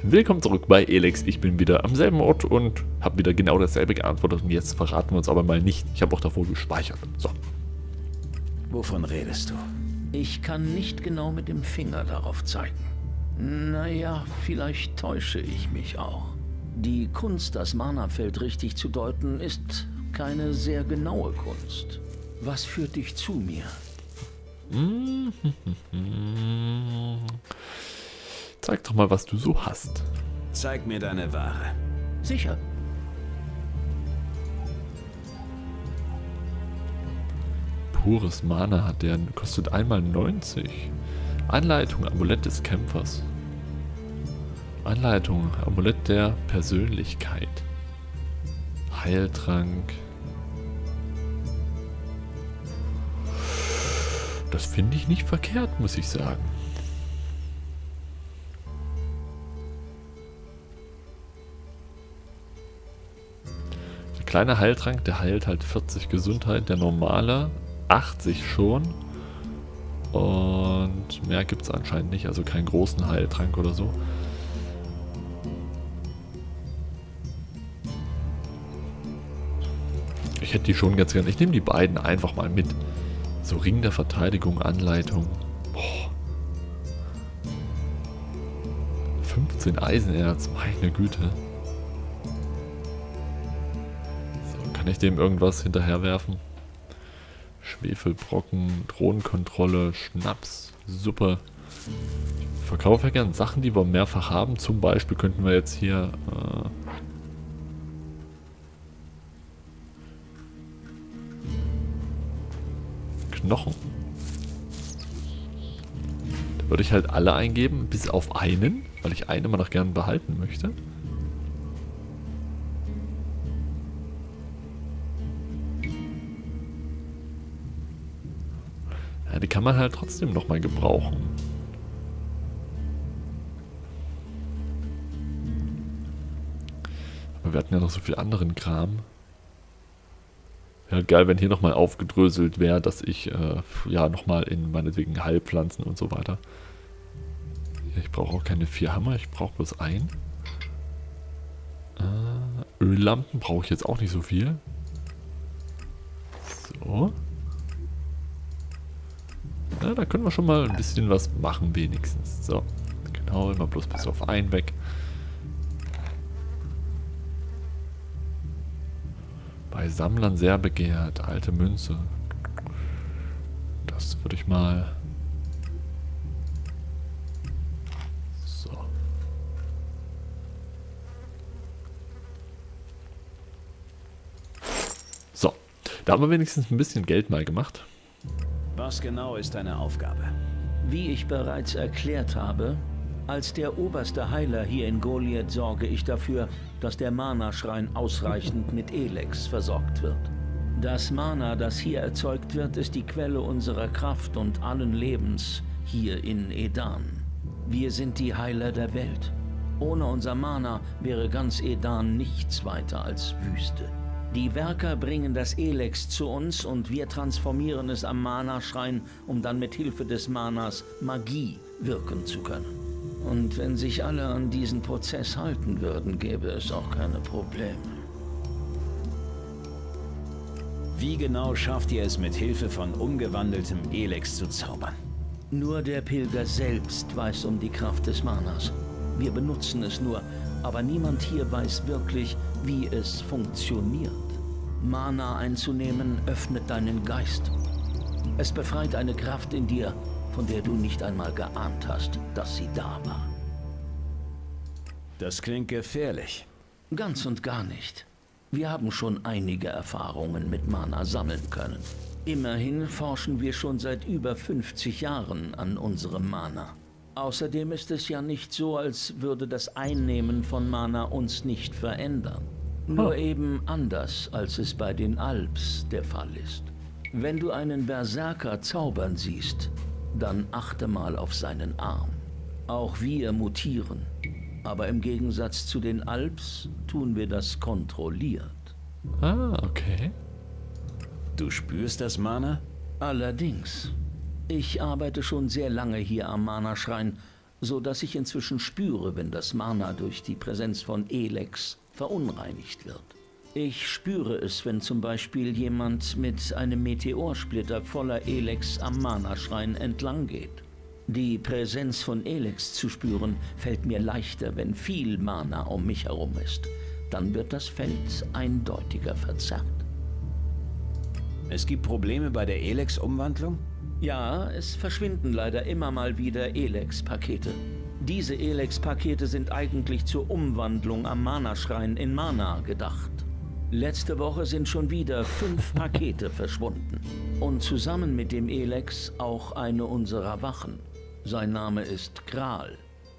Willkommen zurück bei Elex. Ich bin wieder am selben Ort und habe wieder genau dasselbe geantwortet. Und jetzt verraten wir uns aber mal nicht. Ich habe auch davor gespeichert. So. Wovon redest du? Ich kann nicht genau mit dem Finger darauf zeigen. Naja, vielleicht täusche ich mich auch. Die Kunst, das Mana-Feld richtig zu deuten, ist keine sehr genaue Kunst. Was führt dich zu mir? Zeig doch mal, was du so hast. Zeig mir deine Ware. Sicher. Pures Mana hat der, kostet einmal 90. Anleitung, Amulett des Kämpfers. Anleitung, Amulett der Persönlichkeit. Heiltrank. Das finde ich nicht verkehrt, muss ich sagen. Der kleine Heiltrank, der heilt halt 40 Gesundheit, der normale 80 schon. Und mehr gibt es anscheinend nicht, also keinen großen Heiltrank oder so. Ich hätte die schon ganz gerne. Ich nehme die beiden einfach mal mit. So, Ring der Verteidigung, Anleitung. Boah. 15 Eisenerz, meine Güte. So, kann ich dem irgendwas hinterherwerfen? Schwefelbrocken, Drohnenkontrolle, Schnaps, Suppe. Ich verkaufe ja gern Sachen, die wir mehrfach haben. Zum Beispiel könnten wir jetzt hier... Knochen. Da würde ich halt alle eingeben, bis auf einen, weil ich einen immer noch gern behalten möchte. Ja, die kann man halt trotzdem nochmal gebrauchen. Aber wir hatten ja noch so viel anderen Kram. Wäre geil, wenn hier nochmal aufgedröselt wäre, dass ich ja nochmal in meinetwegen Heilpflanzen und so weiter. Ich brauche auch keine 4 Hammer, ich brauche bloß einen. Öllampen brauche ich jetzt auch nicht so viel. So. Ja, da können wir schon mal ein bisschen was machen wenigstens. So, genau, immer bloß bis auf einen weg. Bei Sammlern sehr begehrt. Alte Münze. Das würde ich mal... So. So. Da haben wir wenigstens ein bisschen Geld mal gemacht. Was genau ist deine Aufgabe? Wie ich bereits erklärt habe, als der oberste Heiler hier in Goliath sorge ich dafür, dass der Mana-Schrein ausreichend mit Elex versorgt wird. Das Mana, das hier erzeugt wird, ist die Quelle unserer Kraft und allen Lebens hier in Edan. Wir sind die Heiler der Welt. Ohne unser Mana wäre ganz Edan nichts weiter als Wüste. Die Werker bringen das Elex zu uns und wir transformieren es am Mana-Schrein, um dann mit Hilfe des Manas Magie wirken zu können. Und wenn sich alle an diesen Prozess halten würden, gäbe es auch keine Probleme. Wie genau schafft ihr es mit Hilfe von umgewandeltem Elex zu zaubern? Nur der Pilger selbst weiß um die Kraft des Manas. Wir benutzen es nur, aber niemand hier weiß wirklich, wie es funktioniert. Mana einzunehmen öffnet deinen Geist. Es befreit eine Kraft in dir, von der du nicht einmal geahnt hast, dass sie da war. Das klingt gefährlich. Ganz und gar nicht. Wir haben schon einige Erfahrungen mit Mana sammeln können. Immerhin forschen wir schon seit über 50 Jahren an unserem Mana. Außerdem ist es ja nicht so, als würde das Einnehmen von Mana uns nicht verändern. Nur eben anders, als es bei den Alps der Fall ist. Wenn du einen Berserker zaubern siehst, dann achte mal auf seinen Arm. Auch wir mutieren. Aber im Gegensatz zu den Alps tun wir das kontrolliert. Ah, okay. Du spürst das Mana? Allerdings. Ich arbeite schon sehr lange hier am Mana-Schrein, so dass ich inzwischen spüre, wenn das Mana durch die Präsenz von Elex verunreinigt wird. Ich spüre es, wenn zum Beispiel jemand mit einem Meteorsplitter voller Elex am Mana-Schrein entlang geht. Die Präsenz von Elex zu spüren, fällt mir leichter, wenn viel Mana um mich herum ist. Dann wird das Feld eindeutiger verzerrt. Es gibt Probleme bei der Elex-Umwandlung? Ja, es verschwinden leider immer mal wieder Elex-Pakete. Diese Elex-Pakete sind eigentlich zur Umwandlung am Mana-Schrein in Mana gedacht. Letzte Woche sind schon wieder 5 Pakete verschwunden. Und zusammen mit dem Elex auch eine unserer Wachen. Sein Name ist Kral.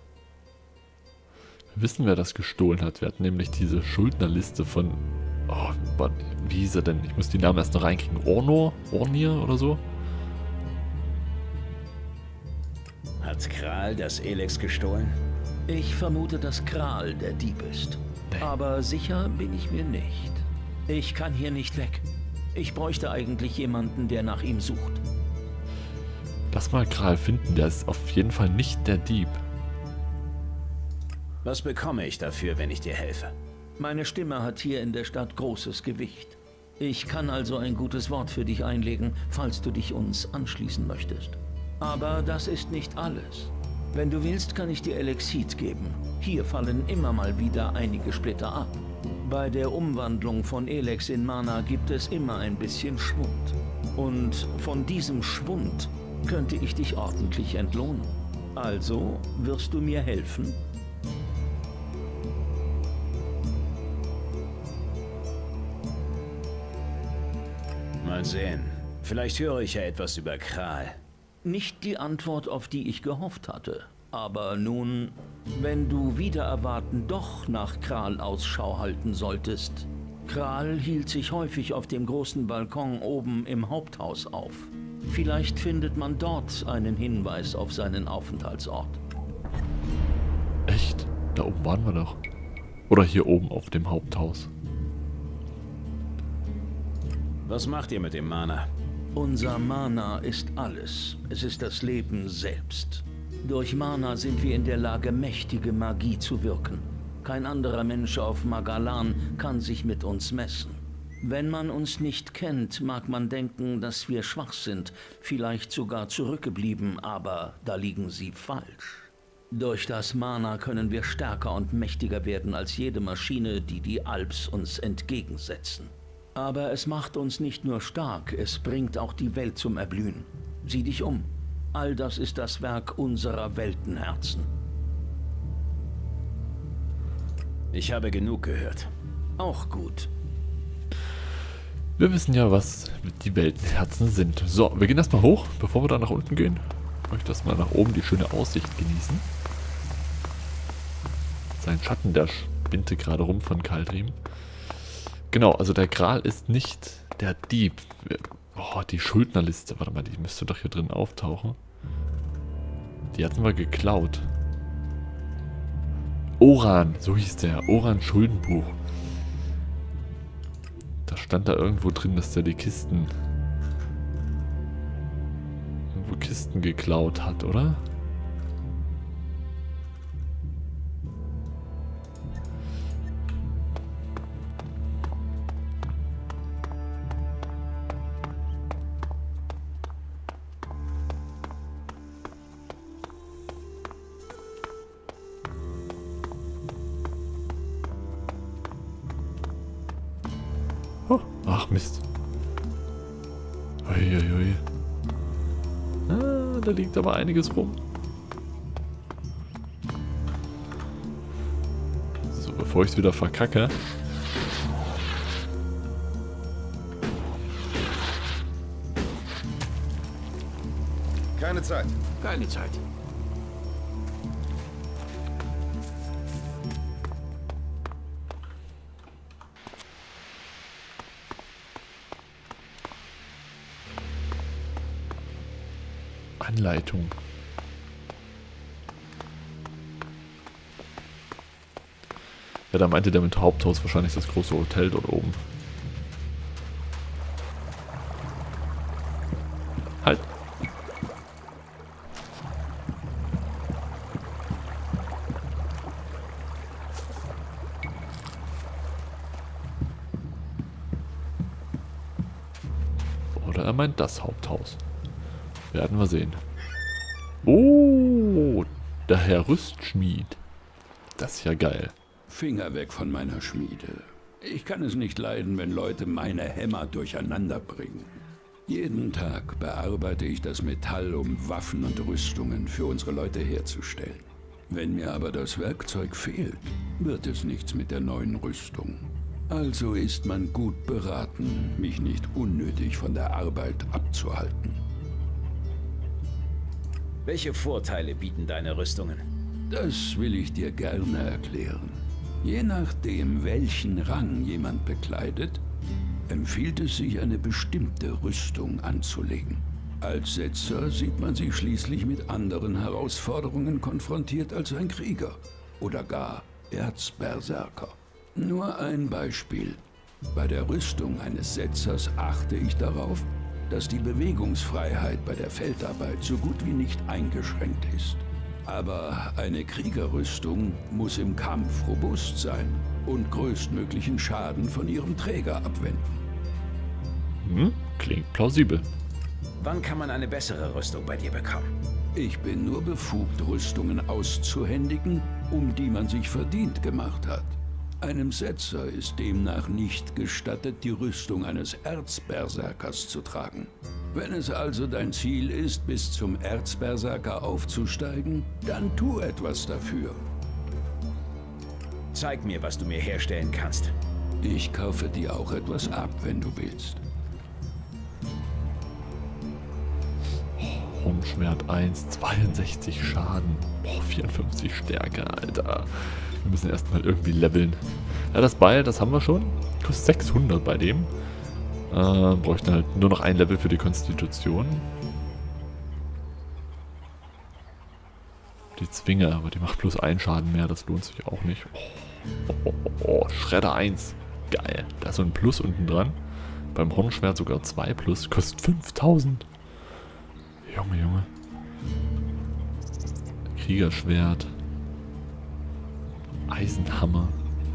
Wir wissen, wer das gestohlen hat. Wir hatten nämlich diese Schuldnerliste von... Oh, wie hieß er denn? Ich muss die Namen erst noch reinkriegen. Ornir oder so? Hat Kral das Elex gestohlen? Ich vermute, dass Kral der Dieb ist. Aber sicher bin ich mir nicht. Ich kann hier nicht weg. Ich bräuchte eigentlich jemanden, der nach ihm sucht. Lass mal Kral finden, der ist auf jeden Fall nicht der Dieb. Was bekomme ich dafür, wenn ich dir helfe? Meine Stimme hat hier in der Stadt großes Gewicht. Ich kann also ein gutes Wort für dich einlegen, falls du dich uns anschließen möchtest. Aber das ist nicht alles. Wenn du willst, kann ich dir Elexit geben. Hier fallen immer mal wieder einige Splitter ab. Bei der Umwandlung von Elex in Mana gibt es immer ein bisschen Schwund. Und von diesem Schwund könnte ich dich ordentlich entlohnen. Also, wirst du mir helfen? Mal sehen. Vielleicht höre ich ja etwas über Kral. Nicht die Antwort, auf die ich gehofft hatte. Aber nun, wenn du wider Erwarten doch nach Kral Ausschau halten solltest. Kral hielt sich häufig auf dem großen Balkon oben im Haupthaus auf. Vielleicht findet man dort einen Hinweis auf seinen Aufenthaltsort. Echt? Da oben waren wir doch. Oder hier oben auf dem Haupthaus. Was macht ihr mit dem Mana? Unser Mana ist alles. Es ist das Leben selbst. Durch Mana sind wir in der Lage, mächtige Magie zu wirken. Kein anderer Mensch auf Magalan kann sich mit uns messen. Wenn man uns nicht kennt, mag man denken, dass wir schwach sind, vielleicht sogar zurückgeblieben, aber da liegen Sie falsch. Durch das Mana können wir stärker und mächtiger werden als jede Maschine, die die Alps uns entgegensetzen. Aber es macht uns nicht nur stark, es bringt auch die Welt zum Erblühen. Sieh dich um. All das ist das Werk unserer Weltenherzen. Ich habe genug gehört. Auch gut. Wir wissen ja, was die Weltenherzen sind. So, wir gehen erstmal hoch, bevor wir da nach unten gehen. Ich möchte erstmal nach oben die schöne Aussicht genießen. Sein Schatten, der spinte gerade rum von Kaldrim. Genau, also der Kral ist nicht der Dieb. Oh, die Schuldnerliste. Warte mal, die müsste doch hier drin auftauchen. Die hatten wir geklaut. Oran, so hieß der. Oran Schuldenbuch. Da stand da irgendwo drin, dass der die Kisten... irgendwo Kisten geklaut hat, oder? Ach Mist. Uiuiui. Ah, da liegt aber einiges rum. So, bevor ich es wieder verkacke. Keine Zeit. Keine Zeit. Anleitung. Ja, da meinte der mit Haupthaus wahrscheinlich das große Hotel dort oben. Halt! Oder er meint das Haupthaus. Werden wir sehen. Oh, der Herr Rüstschmied. Das ist ja geil. Finger weg von meiner Schmiede. Ich kann es nicht leiden, wenn Leute meine Hämmer durcheinander bringen. Jeden Tag bearbeite ich das Metall, um Waffen und Rüstungen für unsere Leute herzustellen. Wenn mir aber das Werkzeug fehlt, wird es nichts mit der neuen Rüstung. Also ist man gut beraten, mich nicht unnötig von der Arbeit abzuhalten. Welche Vorteile bieten deine Rüstungen? Das will ich dir gerne erklären. Je nachdem, welchen Rang jemand bekleidet, empfiehlt es sich, eine bestimmte Rüstung anzulegen. Als Setzer sieht man sich schließlich mit anderen Herausforderungen konfrontiert als ein Krieger oder gar Erzberserker. Nur ein Beispiel. Bei der Rüstung eines Setzers achte ich darauf, dass die Bewegungsfreiheit bei der Feldarbeit so gut wie nicht eingeschränkt ist. Aber eine Kriegerrüstung muss im Kampf robust sein und größtmöglichen Schaden von ihrem Träger abwenden. Klingt plausibel. Wann kann man eine bessere Rüstung bei dir bekommen? Ich bin nur befugt, Rüstungen auszuhändigen, um die man sich verdient gemacht hat. Einem Setzer ist demnach nicht gestattet, die Rüstung eines Erzberserkers zu tragen. Wenn es also dein Ziel ist, bis zum Erzberserker aufzusteigen, dann tu etwas dafür. Zeig mir, was du mir herstellen kannst. Ich kaufe dir auch etwas ab, wenn du willst. Hornschwert 1, 62 Schaden. Boah, 54 Stärke, Alter. Wir müssen erstmal irgendwie leveln. Ja, das Beil, das haben wir schon. Kostet 600 bei dem. Bräuchten halt nur noch ein Level für die Konstitution. Die Zwinge, aber die macht plus 1 Schaden mehr. Das lohnt sich auch nicht. Oh, Schredder 1. Geil. Da ist so ein Plus unten dran. Beim Hornschwert sogar 2 Plus. Kostet 5000. Junge. Kriegerschwert. Eisenhammer.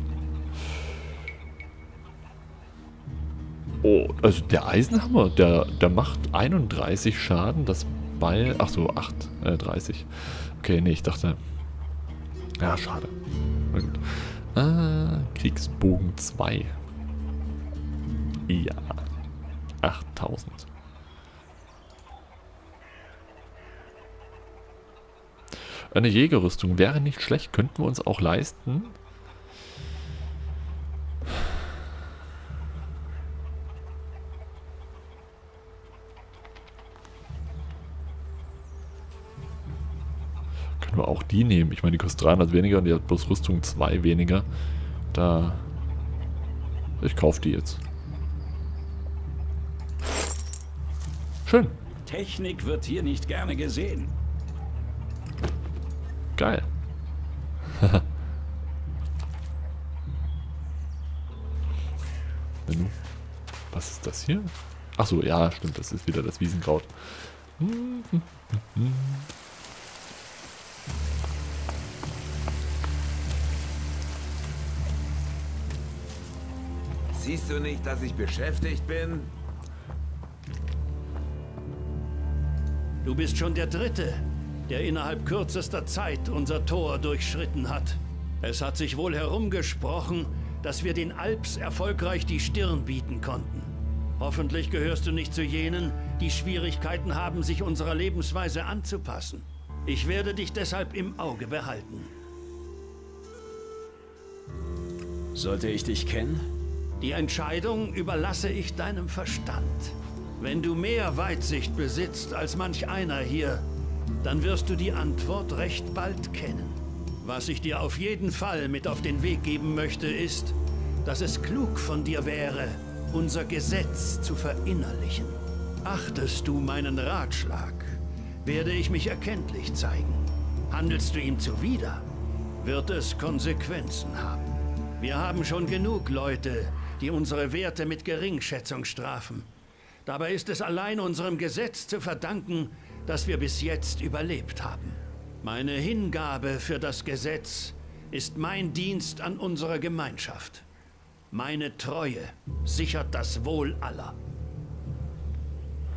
Oh, also der Eisenhammer, der macht 31 Schaden. Das Beil, ach so, 30. Okay, nee, ich dachte... Ja, schade. Na gut. Kriegsbogen 2. Ja. 8000. Eine Jägerrüstung wäre nicht schlecht, könnten wir uns auch leisten. Können wir auch die nehmen. Ich meine, die kostet 300 weniger und die hat bloß Rüstung 2 weniger. Ich kaufe die jetzt. Schön. Technik wird hier nicht gerne gesehen. Geil. Was ist das hier? Achso, ja, stimmt, das ist wieder das Wiesenkraut. Siehst du nicht, dass ich beschäftigt bin? Du bist schon der Dritte, der innerhalb kürzester Zeit unser Tor durchschritten hat. Es hat sich wohl herumgesprochen, dass wir den Alps erfolgreich die Stirn bieten konnten. Hoffentlich gehörst du nicht zu jenen, die Schwierigkeiten haben, sich unserer Lebensweise anzupassen. Ich werde dich deshalb im Auge behalten. Sollte ich dich kennen? Die Entscheidung überlasse ich deinem Verstand. Wenn du mehr Weitsicht besitzt als manch einer hier, dann wirst du die Antwort recht bald kennen. Was ich dir auf jeden Fall mit auf den Weg geben möchte, ist, dass es klug von dir wäre, unser Gesetz zu verinnerlichen. Achtest du meinen Ratschlag, werde ich mich erkenntlich zeigen. Handelst du ihm zuwider, wird es Konsequenzen haben. Wir haben schon genug Leute, die unsere Werte mit Geringschätzung strafen. Dabei ist es allein unserem Gesetz zu verdanken, dass wir bis jetzt überlebt haben. Meine Hingabe für das Gesetz ist mein Dienst an unserer Gemeinschaft. Meine Treue sichert das Wohl aller.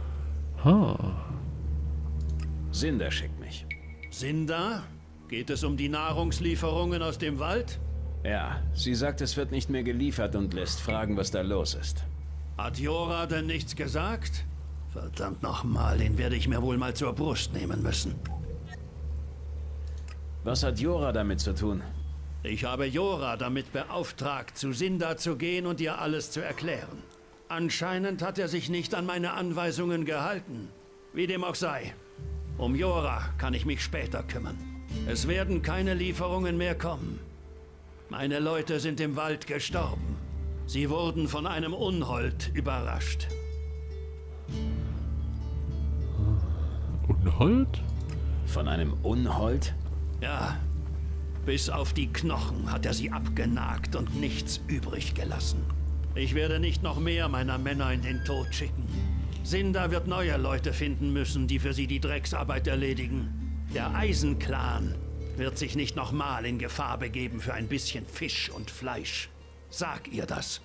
Sinda schickt mich. Sinda? Geht es um die Nahrungslieferungen aus dem Wald? Ja, sie sagt, es wird nicht mehr geliefert und lässt fragen, was da los ist. Hat Jora denn nichts gesagt? Verdammt nochmal, den werde ich mir wohl mal zur Brust nehmen müssen. Was hat Jora damit zu tun? Ich habe Jora damit beauftragt, zu Sinda zu gehen und ihr alles zu erklären. Anscheinend hat er sich nicht an meine Anweisungen gehalten. Wie dem auch sei. Um Jora kann ich mich später kümmern. Es werden keine Lieferungen mehr kommen. Meine Leute sind im Wald gestorben. Sie wurden von einem Unhold überrascht. Unhold? Von einem Unhold? Ja, bis auf die Knochen hat er sie abgenagt und nichts übrig gelassen. Ich werde nicht noch mehr meiner Männer in den Tod schicken. Sinda wird neue Leute finden müssen, die für sie die Drecksarbeit erledigen. Der Eisenclan wird sich nicht nochmal in Gefahr begeben für ein bisschen Fisch und Fleisch. Sag ihr das.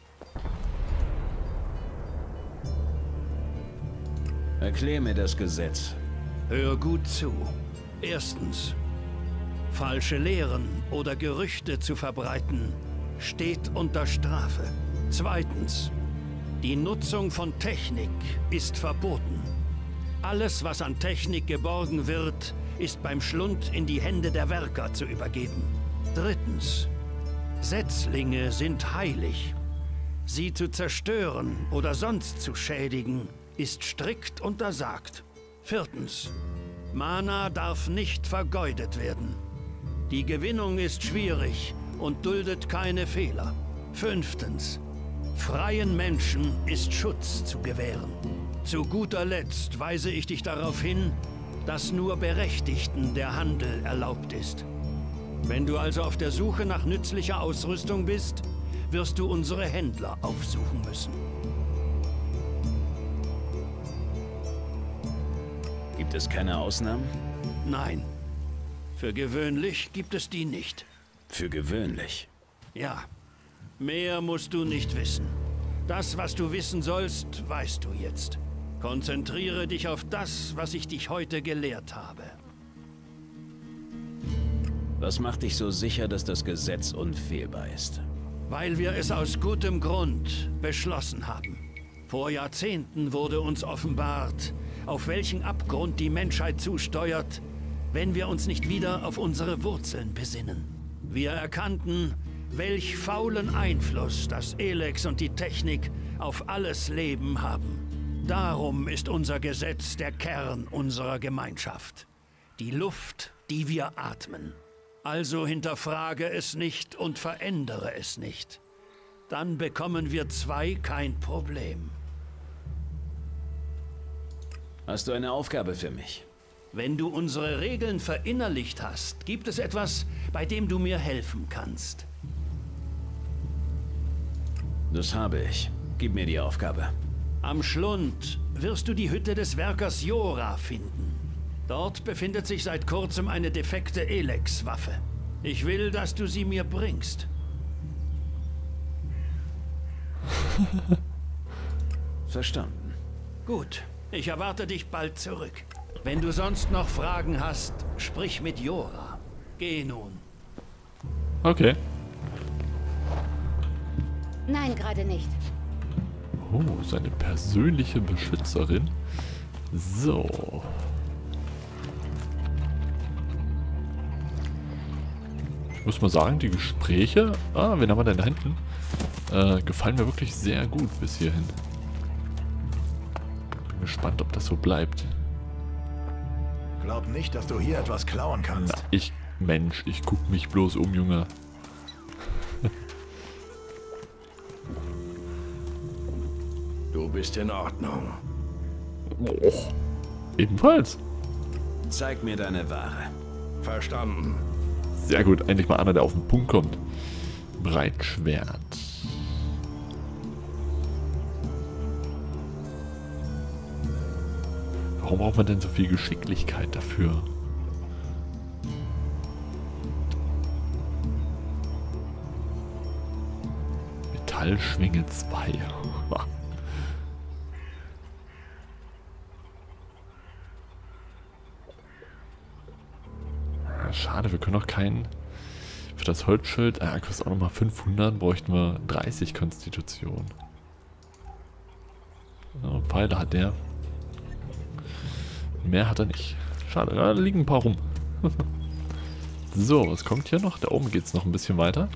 Erklär mir das Gesetz. Hör gut zu. Erstens, falsche Lehren oder Gerüchte zu verbreiten, steht unter Strafe. Zweitens, die Nutzung von Technik ist verboten. Alles, was an Technik geborgen wird, ist beim Schlund in die Hände der Werker zu übergeben. Drittens, Setzlinge sind heilig. Sie zu zerstören oder sonst zu schädigen, ist strikt untersagt. Viertens, Mana darf nicht vergeudet werden. Die Gewinnung ist schwierig und duldet keine Fehler. Fünftens, freien Menschen ist Schutz zu gewähren. Zu guter Letzt weise ich dich darauf hin, dass nur Berechtigten der Handel erlaubt ist. Wenn du also auf der Suche nach nützlicher Ausrüstung bist, wirst du unsere Händler aufsuchen müssen. Gibt es keine Ausnahmen? Nein. Für gewöhnlich gibt es die nicht. Für gewöhnlich? Ja. Mehr musst du nicht wissen. Das, was du wissen sollst, weißt du jetzt. Konzentriere dich auf das, was ich dich heute gelehrt habe. Was macht dich so sicher, dass das Gesetz unfehlbar ist? Weil wir es aus gutem Grund beschlossen haben. Vor Jahrzehnten wurde uns offenbart, auf welchen Abgrund die Menschheit zusteuert, wenn wir uns nicht wieder auf unsere Wurzeln besinnen. Wir erkannten, welch faulen Einfluss das Elex und die Technik auf alles Leben haben. Darum ist unser Gesetz der Kern unserer Gemeinschaft. Die Luft, die wir atmen. Also hinterfrage es nicht und verändere es nicht. Dann bekommen wir zwei kein Problem. Hast du eine Aufgabe für mich? Wenn du unsere Regeln verinnerlicht hast, gibt es etwas, bei dem du mir helfen kannst. Das habe ich. Gib mir die Aufgabe. Am Schlund wirst du die Hütte des Werkers Jora finden. Dort befindet sich seit kurzem eine defekte Elex-Waffe. Ich will, dass du sie mir bringst. Verstanden. Gut, ich erwarte dich bald zurück. Wenn du sonst noch Fragen hast, sprich mit Jora. Geh nun. Okay. Nein, gerade nicht. Oh, seine persönliche Beschützerin. So. Ich muss mal sagen, die Gespräche, wen haben wir denn da hinten? Gefallen mir wirklich sehr gut bis hierhin. Bin gespannt, ob das so bleibt. Glaub nicht, dass du hier etwas klauen kannst. Na, Mensch, ich guck mich bloß um, Junge. Du bist in Ordnung. Oh, ebenfalls. Zeig mir deine Ware. Verstanden. Sehr gut, endlich mal einer, der auf den Punkt kommt. Breitschwert. Warum braucht man denn so viel Geschicklichkeit dafür? Metallschwinge 2. schade, wir können auch keinen... Für das Holzschild, kostet auch nochmal 500, bräuchten wir 30 Konstitution. Ja, Pfeile hat der. Mehr hat er nicht. Schade, da liegen ein paar rum. So, was kommt hier noch? Da oben geht es noch ein bisschen weiter.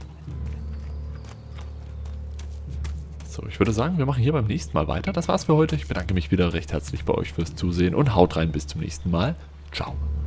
So, ich würde sagen, wir machen hier beim nächsten Mal weiter. Das war's für heute. Ich bedanke mich wieder recht herzlich bei euch fürs Zusehen und haut rein bis zum nächsten Mal. Ciao.